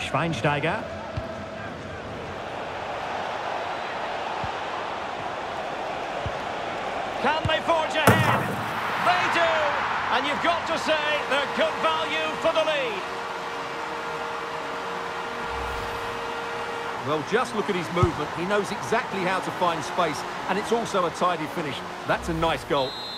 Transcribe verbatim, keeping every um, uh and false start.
Schweinsteiger. Can they forge ahead? They do! And you've got to say they're good value for the lead. Well, just look at his movement. He knows exactly how to find space, and it's also a tidy finish. That's a nice goal.